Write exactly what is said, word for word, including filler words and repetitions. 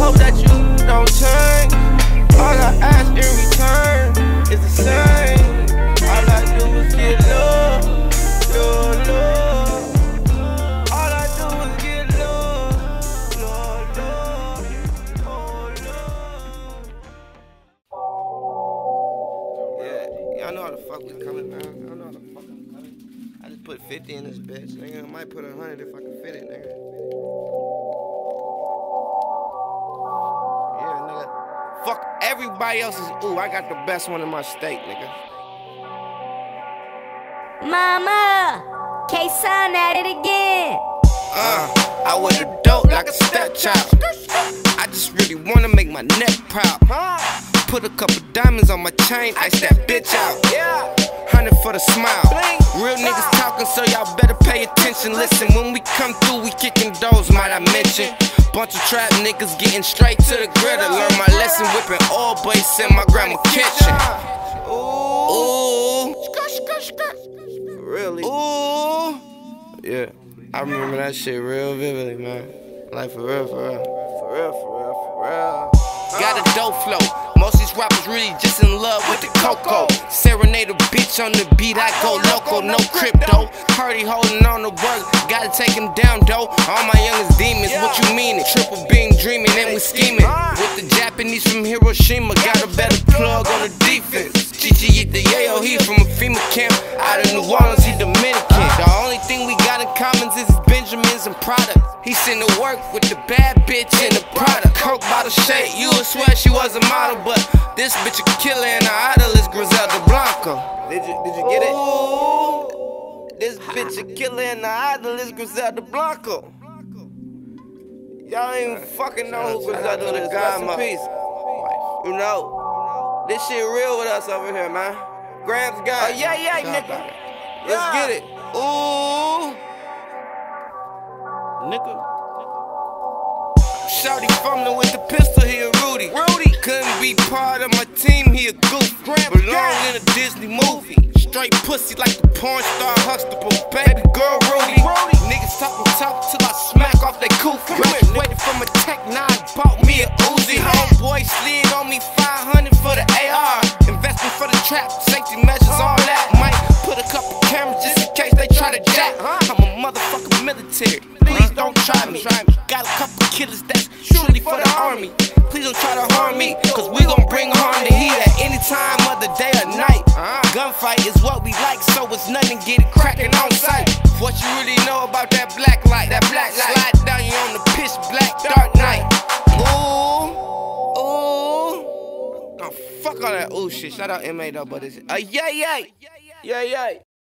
hope that you don't change. All I ask in return is the same. All I do is get love, love, love. All I do is get love, love, love, oh, love. Yeah, y'all know how the fuck we coming, man. Y'all know how the fuck we coming. I just put fifty in this bitch, nigga. I might put a hundred if I can fit it, nigga. Fuck everybody else's ooh, I got the best one in my state, nigga. Mama, K-Sign at it again. Uh, I was a dope like a stepchild. I just really wanna make my neck proud. Put a couple diamonds on my chain, ice that bitch out. Yeah. Hundred for the smile. Real niggas talking, so y'all better pay attention. Listen, when we come through, we kicking doors, might I mention. Bunch of trap niggas getting straight to the gritter. Learn my lesson, whipping all boys in my grandma's kitchen. Ooh, really? Ooh, yeah. I remember that shit real vividly, man. Like for real, for real, for real, for real, for real. Got a dope flow. Most of these rappers really just in love with the cocoa. Serenade a bitch on the beat, I go loco, no crypto. Hardy holding on the work, gotta take him down, though. All my youngest demons, what you mean? Triple beam dreaming and we scheming. With the Japanese from Hiroshima, got a better plug on the defense. Chichi eat the yayo, he from a FEMA camp. Out of New Orleans, he Dominican. The only thing we got in common is his Benjamins and product. He sent to work with the bad bitch in the product. Coke bottle shade, you would swear she was a model, but this bitch a killer and her idol is Griselda Blanco. Did you, did you get it? Ooh, this bitch a killer and her idol is Griselda Blanco. Y'all ain't even fucking know who Griselda is. Rest in peace. You know, this shit real with us over here, man. Grams got it. Oh, yeah, yeah, nigga. Let's yeah. get it. Ooh. Nigga. Shawty fumbling with the pistol, he a Rudy. Rudy couldn't be part of my team, he a goof. Belong in a Disney movie. Straight pussy like the porn star Huxtable. Baby girl Rudy. Rudy. Niggas talking talk till I smack off they coof. Graduated from a Tech nine, bought me a Uzi. Homeboy slid on me five hundred for the A R. Investment for the trap, safety measures, all that. Might put a couple cameras just in case they try to jack. I'm a motherfucking military. Please don't try me. Got a couple killers that's truly for the army. Please don't try to harm me, cause we gon' bring harm to heat at any time of the day or night. Gunfight is what we like, so it's nothing, get it cracking on sight. What you really know about that black light? That black light slide down you on the pitch black dark night. Ooh, ooh. Oh, fuck all that ooh shit. Shout out M A though, but it's uh, yeah, yeah, yeah, yeah.